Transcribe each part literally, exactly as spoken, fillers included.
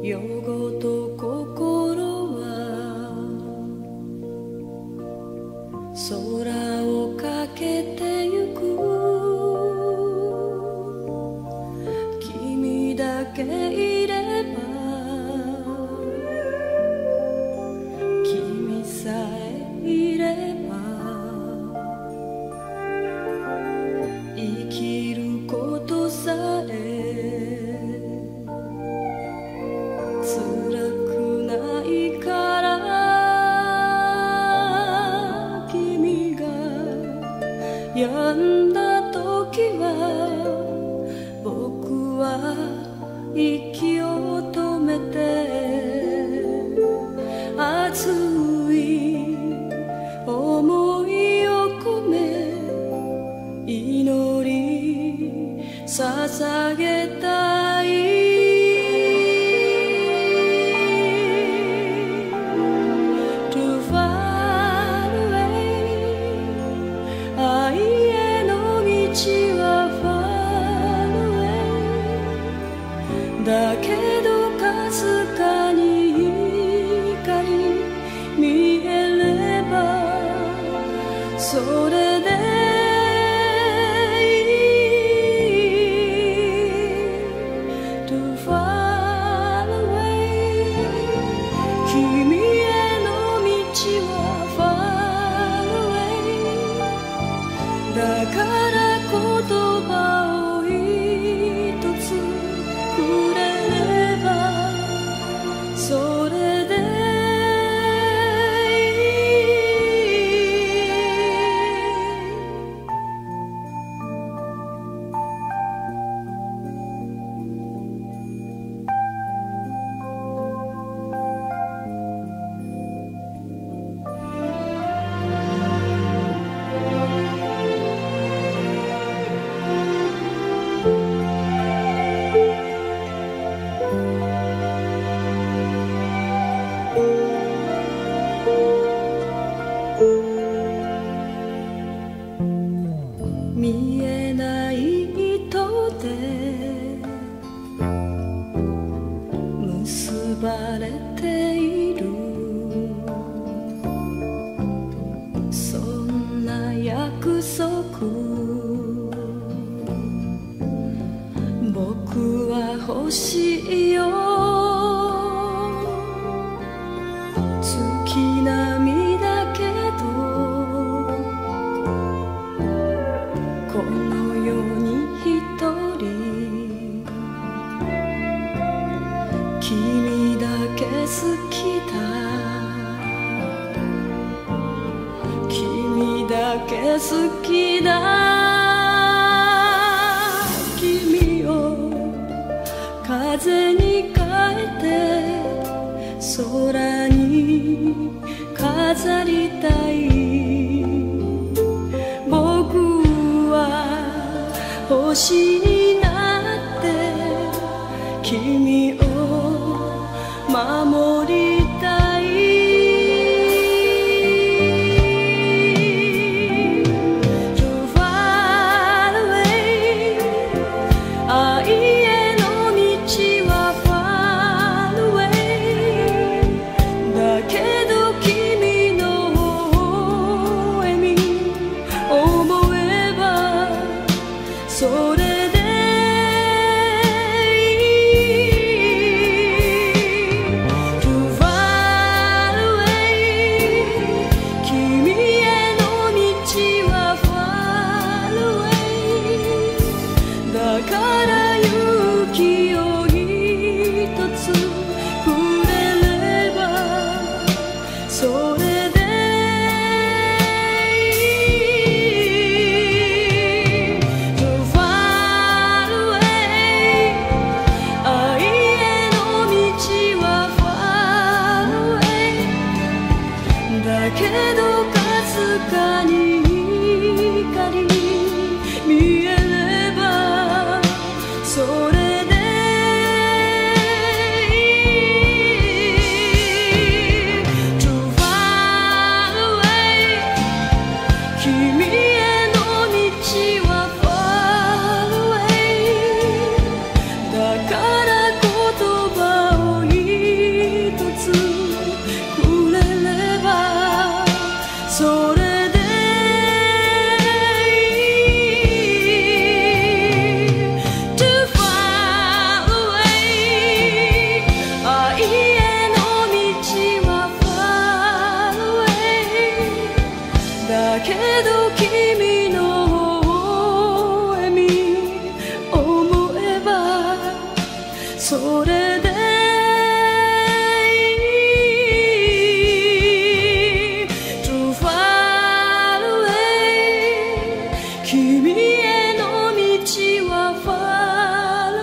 夜ごと心は空をかけてゆく。君だけいれば、君さえいれば、生きることさえ辛くないから。君が病んだ時は僕は息を止めて、熱い思いを込め祈り捧げたい。だけどかすかに光見えればそれでいい。 To far away 君への道は far away だから言葉を一つくれればそれでい見えない糸で結ばれている、そんな約束僕は欲しいよ。月並みだけどこの世に一人君だけ好きだ、君だけ好きだ。君を風に変えて空に飾りたい。星になって君を守りたい。 To far away 愛への道は far away だけど君の微笑み思えばそれでいい。 To れでいい Too far away 君への道は far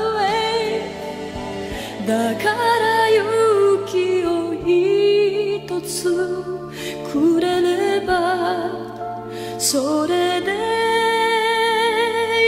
away だから勇気を一つくれればそれでい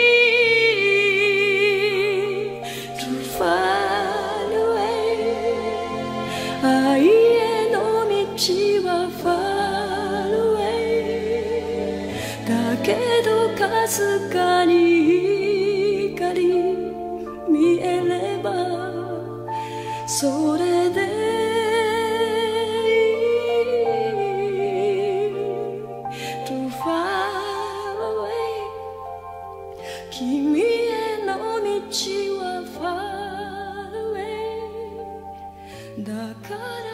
い Too far away 愛への道は far away だけどかすかに光見えればそれで君への道は far away だから